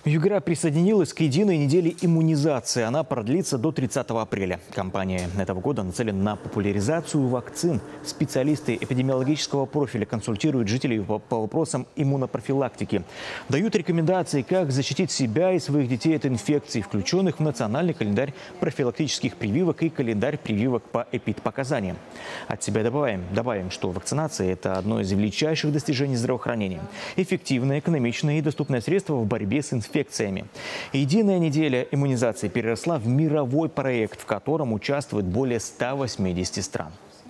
Югра присоединилась к единой неделе иммунизации. Она продлится до 30 апреля. Кампания этого года нацелена на популяризацию вакцин. Специалисты эпидемиологического профиля консультируют жителей по вопросам иммунопрофилактики. Дают рекомендации, как защитить себя и своих детей от инфекций, включенных в национальный календарь профилактических прививок и календарь прививок по эпидпоказаниям. От себя добавим, что вакцинация – это одно из величайших достижений здравоохранения. Эффективное, экономичное и доступное средство в борьбе с инфекциями. Единая неделя иммунизации переросла в мировой проект, в котором участвует более 180 стран.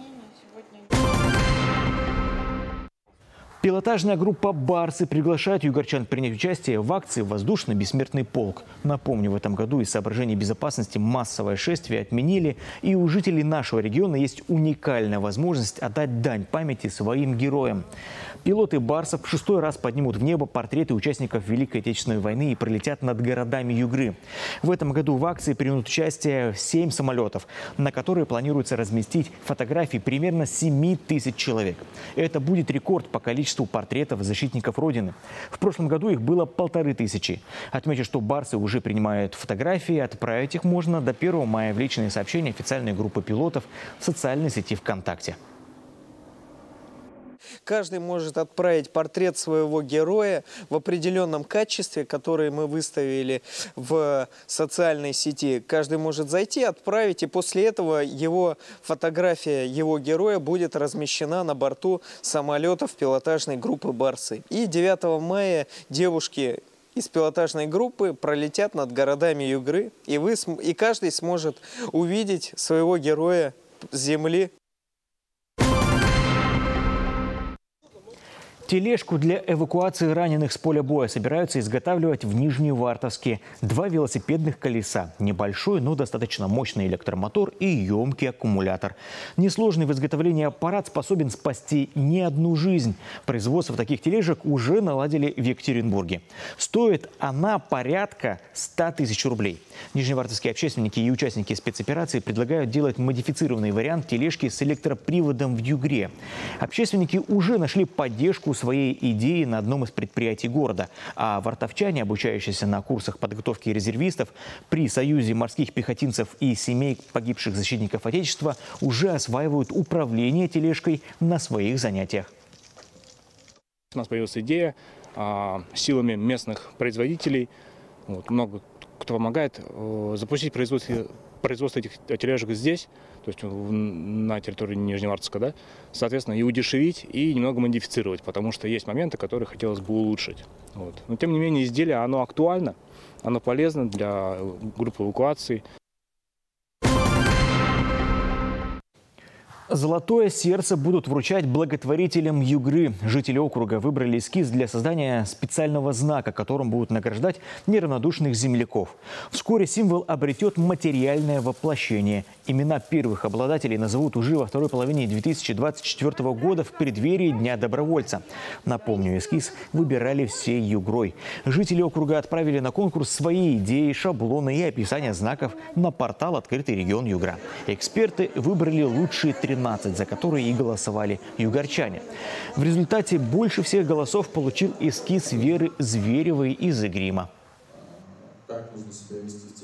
Пилотажная группа «Барсы» приглашает югорчан принять участие в акции «Воздушный бессмертный полк». Напомню, в этом году из соображений безопасности массовое шествие отменили, и у жителей нашего региона есть уникальная возможность отдать дань памяти своим героям. Пилоты «Барсов» в 6-й раз поднимут в небо портреты участников Великой Отечественной войны и пролетят над городами Югры. В этом году в акции примут участие 7 самолетов, на которые планируется разместить фотографии примерно 7 тысяч человек. Это будет рекорд по количеству портретов защитников Родины. В прошлом году их было 1500. Отмечу, что «Барсы» уже принимают фотографии. Отправить их можно до 1 мая в личные сообщения официальной группы пилотов в социальной сети ВКонтакте. Каждый может отправить портрет своего героя в определенном качестве, которое мы выставили в социальной сети. Каждый может зайти, отправить, и после этого его фотография его героя будет размещена на борту самолетов пилотажной группы «Барсы». И 9 мая девушки из пилотажной группы пролетят над городами Югры, и каждый сможет увидеть своего героя с земли. Тележку для эвакуации раненых с поля боя собираются изготавливать в Нижневартовске. 2 велосипедных колеса, небольшой, но достаточно мощный электромотор и емкий аккумулятор. Несложный в изготовлении аппарат способен спасти не одну жизнь. Производство таких тележек уже наладили в Екатеринбурге. Стоит она порядка 100 тысяч рублей. Нижневартовские общественники и участники спецоперации предлагают делать модифицированный вариант тележки с электроприводом в Югре. Общественники уже нашли поддержку своей идеи на одном из предприятий города. А вартовчане, обучающиеся на курсах подготовки резервистов при Союзе морских пехотинцев и семей погибших защитников Отечества, уже осваивают управление тележкой на своих занятиях. У нас появилась идея силами местных производителей, много кто помогает, запустить производство этих тележек здесь, то есть на территории Нижневартовска, да, соответственно, и удешевить, и немного модифицировать, потому что есть моменты, которые хотелось бы улучшить. Но тем не менее изделие, оно актуально, оно полезно для группы эвакуации. Золотое сердце будут вручать благотворителям Югры. Жители округа выбрали эскиз для создания специального знака, которым будут награждать неравнодушных земляков. Вскоре символ обретет материальное воплощение. Имена первых обладателей назовут уже во второй половине 2024 года в преддверии Дня добровольца. Напомню, эскиз выбирали всей Югрой. Жители округа отправили на конкурс свои идеи, шаблоны и описания знаков на портал «Открытый регион Югра». Эксперты выбрали лучшие 13, за которые и голосовали югорчане. В результате больше всех голосов получил эскиз Веры Зверевой из Игрима.